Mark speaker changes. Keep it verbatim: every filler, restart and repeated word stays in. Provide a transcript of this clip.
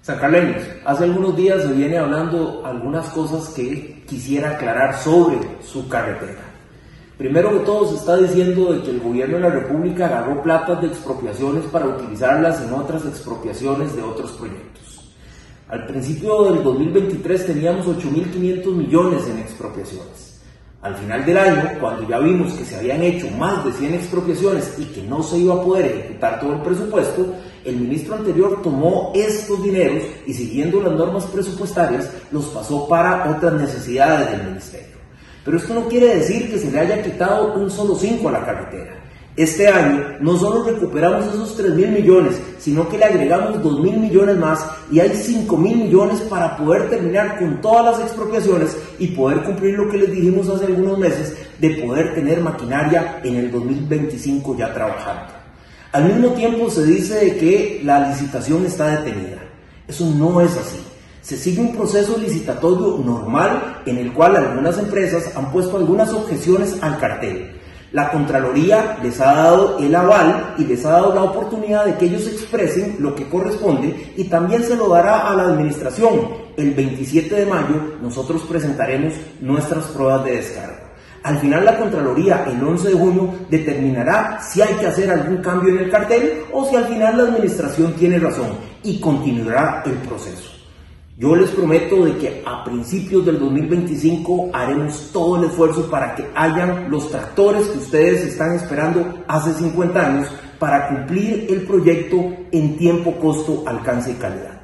Speaker 1: Sancarleños, hace algunos días se viene hablando algunas cosas que quisiera aclarar sobre su carretera. Primero que todo, se está diciendo de que el gobierno de la República agarró platas de expropiaciones para utilizarlas en otras expropiaciones de otros proyectos. Al principio del dos mil veintitrés teníamos ocho mil quinientos millones en expropiaciones. Al final del año, cuando ya vimos que se habían hecho más de cien expropiaciones y que no se iba a poder ejecutar todo el presupuesto, el ministro anterior tomó estos dineros y, siguiendo las normas presupuestarias, los pasó para otras necesidades del ministerio. Pero esto no quiere decir que se le haya quitado un solo cinco a la carretera. Este año no solo recuperamos esos tres mil millones, sino que le agregamos dos mil millones más y hay cinco mil millones para poder terminar con todas las expropiaciones y poder cumplir lo que les dijimos hace algunos meses de poder tener maquinaria en el dos mil veinticinco ya trabajando. Al mismo tiempo se dice de que la licitación está detenida. Eso no es así. Se sigue un proceso licitatorio normal en el cual algunas empresas han puesto algunas objeciones al cartel. La Contraloría les ha dado el aval y les ha dado la oportunidad de que ellos expresen lo que corresponde y también se lo dará a la administración. El veintisiete de mayo nosotros presentaremos nuestras pruebas de descargo. Al final la Contraloría el once de junio determinará si hay que hacer algún cambio en el cartel o si al final la administración tiene razón y continuará el proceso. Yo les prometo de que a principios del dos mil veinticinco haremos todo el esfuerzo para que hayan los tractores que ustedes están esperando hace cincuenta años para cumplir el proyecto en tiempo, costo, alcance y calidad.